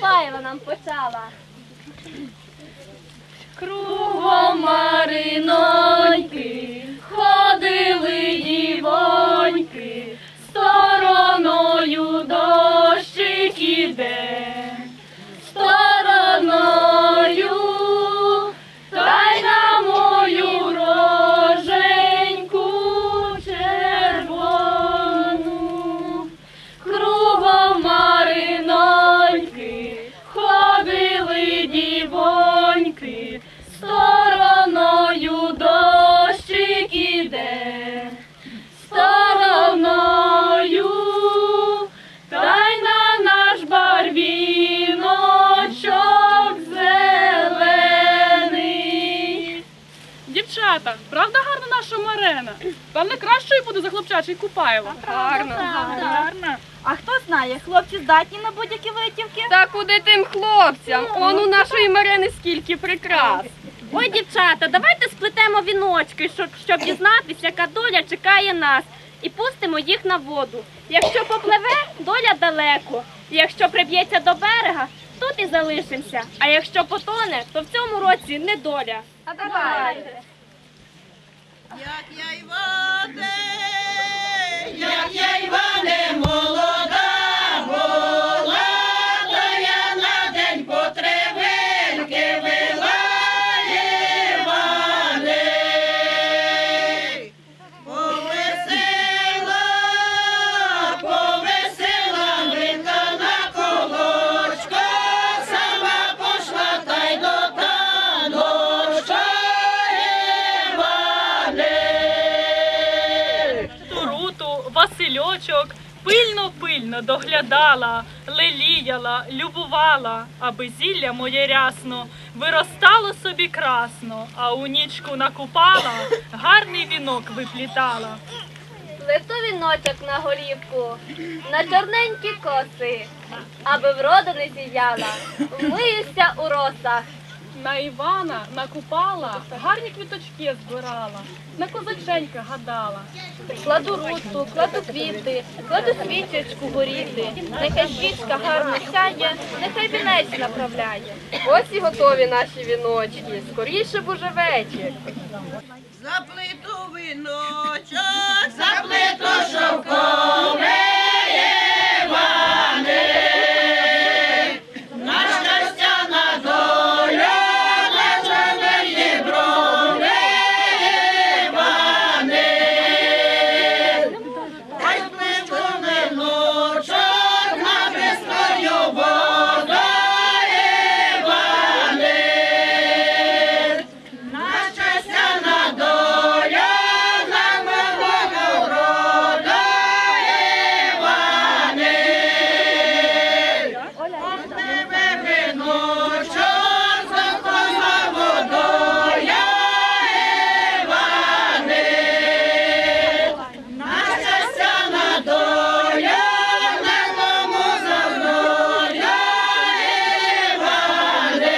Купаєва нам почала. Кругом Мариноньки ходили дівоньки, стороною дощик іде, стороною, та й на мою роженьку червону. Кругом Мариноньки ходили дівоньки, стороною дощик іде, стороною, та й на наш барвіночок зелений. Дівчата, правда гарна наша Марина? Певне, кращою буде за хлопчачий Купаєва. Гарно. А хто знає, хлопці здатні на будь-які витівки? Та куди тим хлопцям? Он у нашої Марини скільки прикрас. Ой, дівчата, давайте сплетемо віночки, щоб дізнатися, яка доля чекає нас. І пустимо їх на воду. Якщо попливе, доля далеко. Якщо приб'ється до берега, тут і залишимося. А якщо потоне, то в цьому році не доля. А давайте. Як я Іване, молода була, то я на день потребельки вела, Іване. Повесела Мика на колочко, сама пошла та й до таночка, Іване. Туруту, Васильочок пильно-пильно доглядала, леліяла, любувала, аби зілля моє рясно виростало собі красно, а у нічку накупала, гарний вінок виплітала. Плету віночок на голівку, на чорненькі коси, аби врода не зіяла, вмиюся у росах. На Івана накупала, гарні квіточки збирала, на козаченька гадала. Кладу руту, кладу квіти, кладу свічечку горіти. Нехай свічка гарно сяє, нехай вінець направляє. Ось і готові наші віночки, скоріше б уже вечір. Заплету віночок, заплету шовкове, Іване, на щастя, на долю, на чорної брови, Іване. Ой, пливу віночок на бистрою воду, Іване, на щастя, на долю, на милого роду, Іване. Попливе віночок за водою, Іване, на щастя, на долю, на кому за мною, Іване.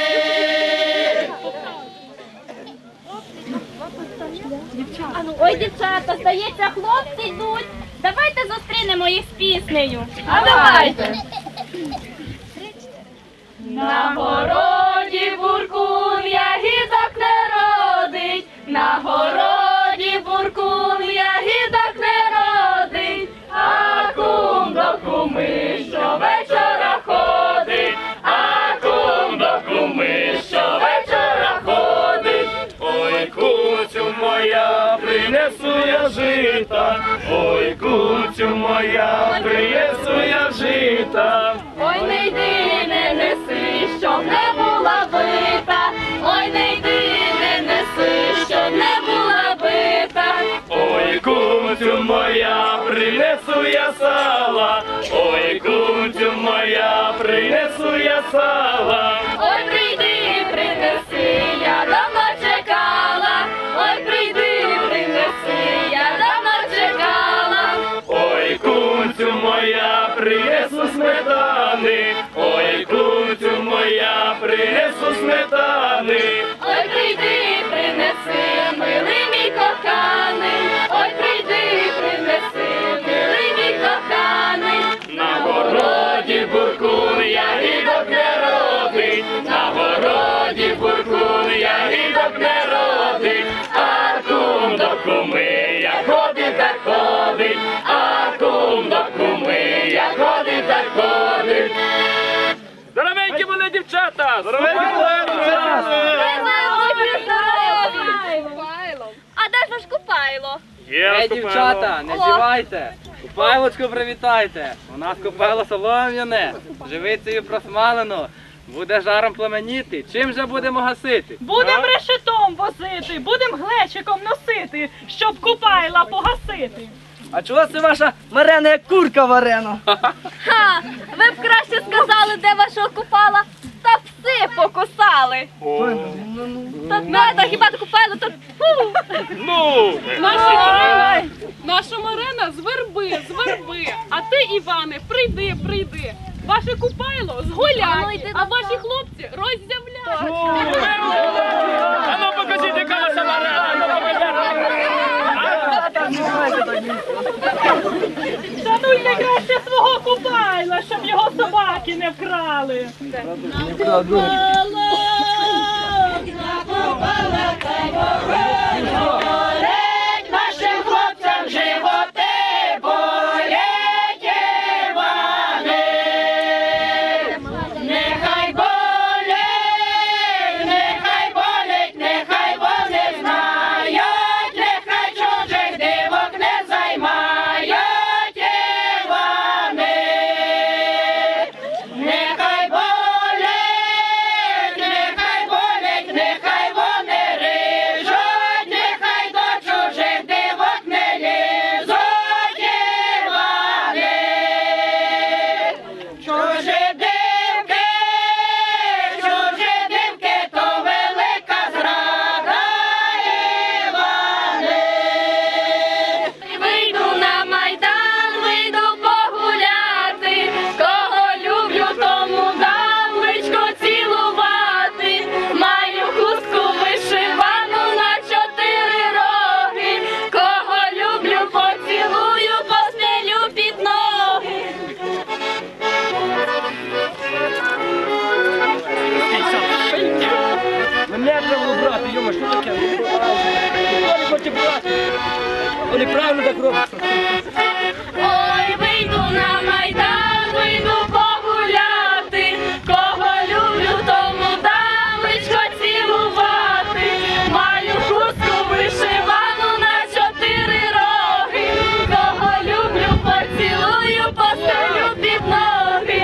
Ой, дівчата, здається, хлопці йдуть. Давайте зустрінемо їх з піснею. А давайте. На городі буркун ягідок не родить, на городі буркун ягідок не родить, а кум до куми щовечора ходить, а кум до куми щовечора ходить. Ой, куцю моя, принесу я жита, ой, куцю моя, принесу я жита. Ой, не йди, не неси, щоб не була бита, ой, не йди, не неси, щоб не була бита. Ой, куцю моя, принесу я сала, ой, куцю моя, принесу я сала. Ой, прийди, принеси, я давно чекала, ой, прийди, принеси, я давно чекала. Ой, куцю моя, принесу сметани, ой, куцю моя, принесу сметани. Ой, прийди, принеси, милий мій коханий, ой, прийди, принеси, милий мій коханий. На городі буркун ягідок дівчата! А де ж ваш Купайло? Є Дівчата, не зівайте. Купайлочку привітайте. У нас купайло солом'яне, живицею просмалено. Буде жаром пламеніти. Чим же будемо гасити? Будем решетом возити, будем глечиком носити, щоб Купайла погасити. А чого це ваша Марена як курка варена? Ха! Ви б краще сказали, де вашого Купала, та пси покусали. Та хіба то Купайло, то фу! Ну! Наша Марина з верби, а ти, Іване, прийди. Ваше Купайло А ну, згуляє, йди а до ваші нас. хлопці роззявляють. А ну покажіть, яка ваша Марена! Ну Шануйте краще свого Купайла, щоб його собаки не вкрали. Нашим хлопцям животи болять, Іване. Нехай болять, нехай вони знають, нехай чужих дівок не займають, Іване. Нехай болять, нехай вони рижуть, нехай до чужих дівок не лізуть, Іване. Чужі дівки, то велика зрада, Іване. Вийду на майдан, вийду погуляти, кого люблю, тому дам личко цілувати. Маю хустку вишивану на 4 роги, кого люблю, поцілую, постелю під ноги. Мене треба брати, йома, що таке? Ніхто не хоче брати. Вони правильно так роблять. Ой, вийду на майдан, вийду погуляти, кого люблю, тому дам личко цілувати. Маю хустку вишивану на 4 роги, кого люблю, поцілую, постелю під ноги.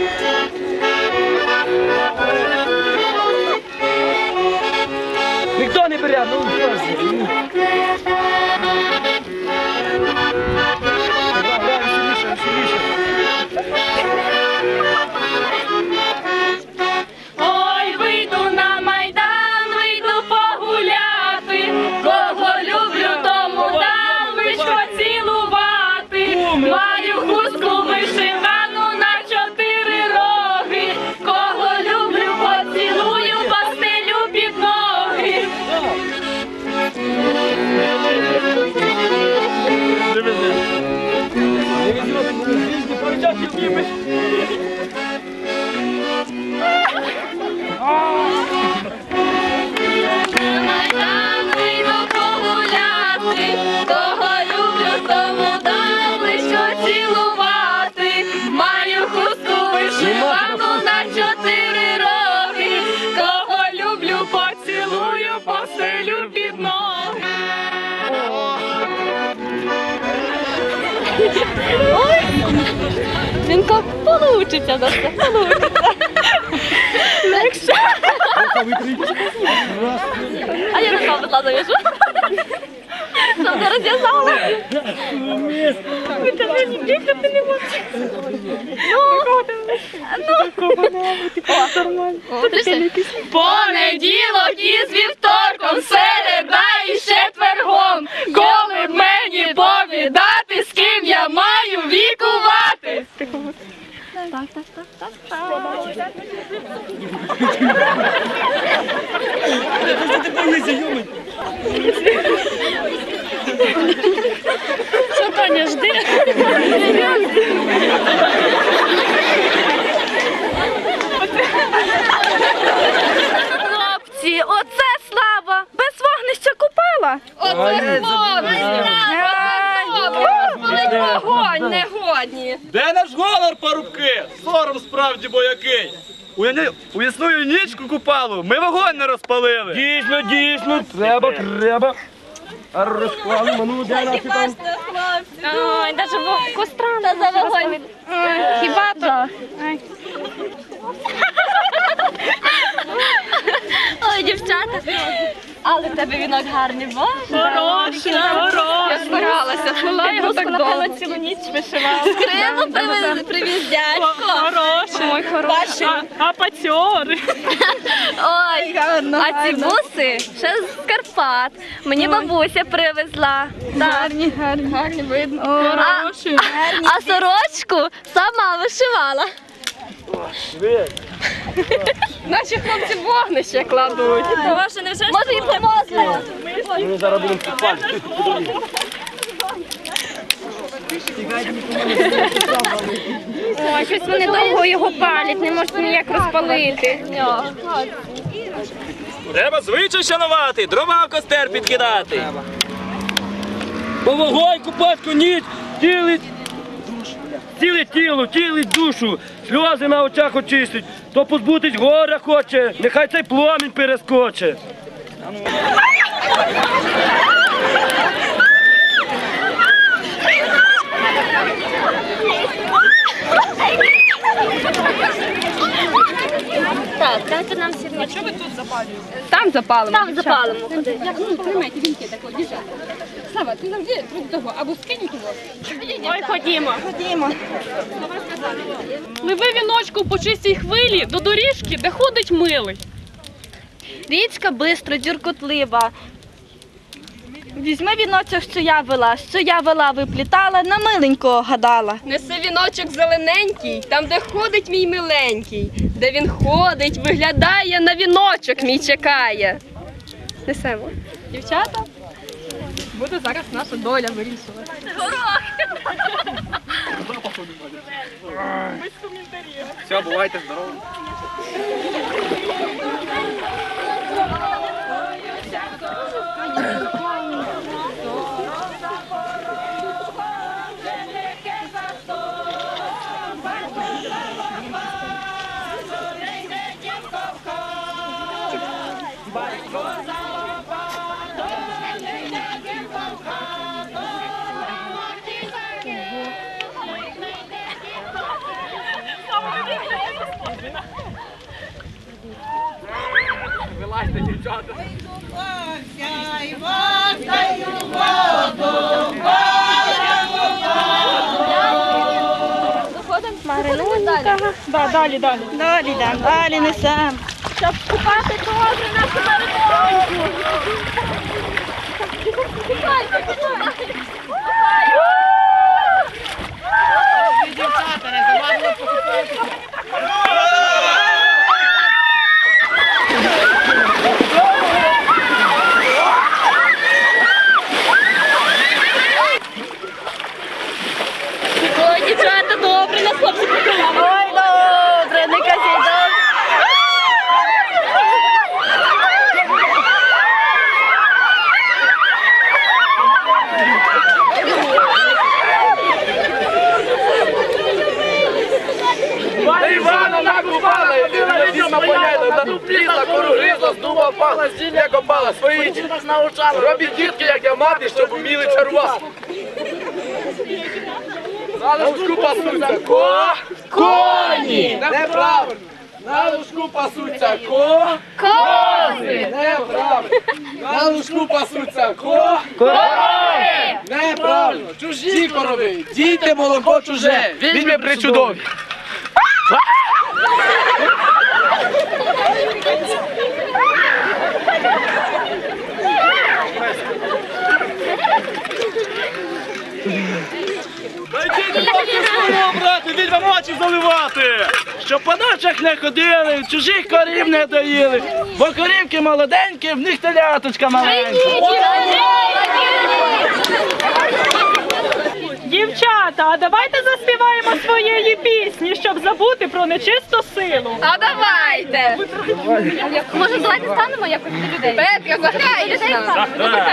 Ніхто не бере, ну що ж. Ой, вийду на майдан, вийду погуляти, кого люблю, тому дам личко цілувати. Маю хустку вишивану на 4 роги, кого люблю, поцілую, постелю під ноги. На майдан вийду погуляти, кого люблю, тому дам личко цілувати. Маю хустку вишивану на 4 роги, кого люблю, поцілую, постелю під ноги. Він як получиться, да все получиться. Легше. А я рука, будь ласка, зав'яжу. Щоб не розв'язала. Ти мені бігати не можеш. Понеділок із вівторком, середа і четвергом. Коли б мені повідати, з ким я маю вікувати. Що, Таня, жди. Хлопці, оце слава! Без вогнища Купала. Оце Вогонь негодні. Де наш гонор, парубки? Сором справді боякий. У ясну нічку купалу ми вогонь не розпалили. Дійсно, треба. А розпалимо, ну де наші там? Ой, навіть костра та за вогонь. Хіба то? Ой, дівчата. Але в тебе вінок гарний, боже. Хороший. Я старалася, Я його складала цілу ніч вишивала. Скрило привіз дядько. Хороший. Хороший. А пацьор. Ой, а ці буси ще з Карпат. Мені бабуся привезла. Гарні. Гарні видно. Хороші. А сорочку сама вишивала. Наші хлопці вогнище кладуть. Може і помозла. Ми зараз будемо купати. Ой, щось вони довго його палять, не можуть ніяк розпалити. Треба звичай шанувати, дрова в костер підкидати. Бо вогонь купатку ніч ціле тіло, тілить душу, сльози на очах очистить, то позбутись горя хоче, нехай цей пломінь перескоче. Так, дайте нам сірничку. Там запалимо. Там запалимо. Сава, ти завжди того, або скинь того. Ой, ходімо. Пливи віночку по чистій хвилі до доріжки, де ходить милий. Річка бистро, дюркотлива. Візьми віночок, що я вела, виплітала, на миленького гадала. Неси віночок зелененький, там, де ходить мій миленький. Де він ходить, виглядає, на віночок мій чекає. Несемо. Дівчата, буде зараз наша доля вирішувати. Все, бувайте здорові. Вилазьте, дівчата. Маринонька. Далі несем. Щоб купати добре нашу Мариноньку. Ой, дівчата, добре, нас хлопці покривали. Ой, добре, не кажіть, добре. Івана накупала, Івана відьма поняла, на дуплізла, кору гризла, з дуба впала, зілля копала, свої діти нас научали. Робіть дітки, як я мати, щоб уміли чарувати. На лужку пасуться коні. Неправильно. На лужку пасуться кози. Неправильно. На лужку пасуться корови. Неправильно. Чужі корови. Дійте молоко чуже. Візьми причудові. Брати, відьмам очі заливати, щоб по ночах не ходили, чужих корів не доїли, бо корівки молоденькі, в них теляточка маленька. Дівчата, а давайте заспіваємо своєї пісні, щоб забути про нечисту силу. А давайте! Може, давайте станемо якось до людей? Петка, заграєш нам.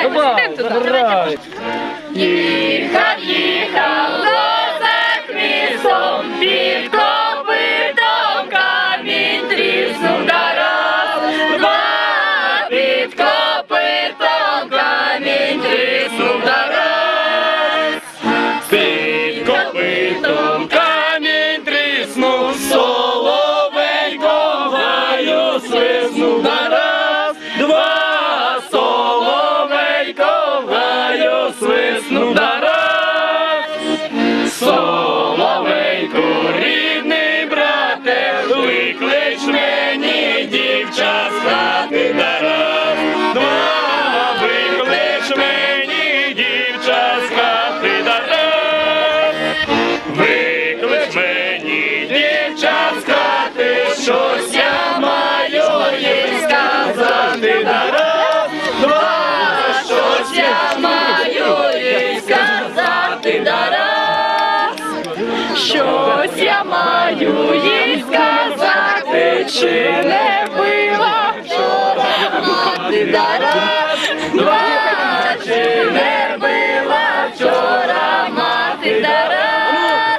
Їхав, козак лісом, під копитом камінь чи не била вчора мати да раз, два, чи не била вчора мати да раз.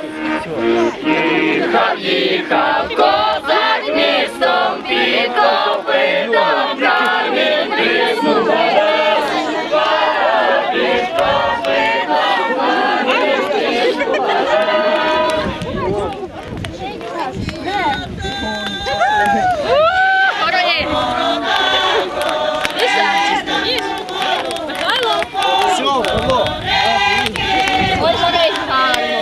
Їхав козак містом під копитом, камінь тріснув раз, під копитом камінь тріснув Ой, горить гарно.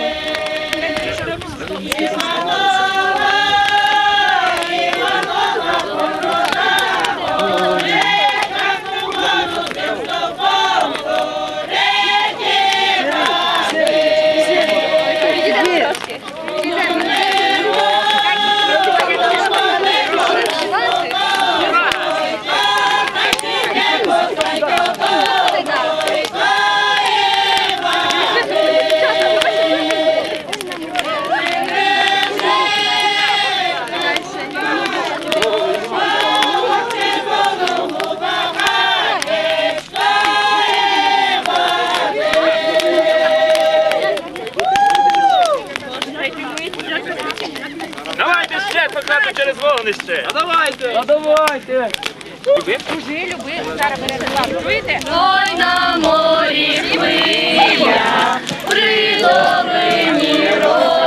Давайте ще покати через вогнище. А давайте. Ой, на морі хвиля, при долині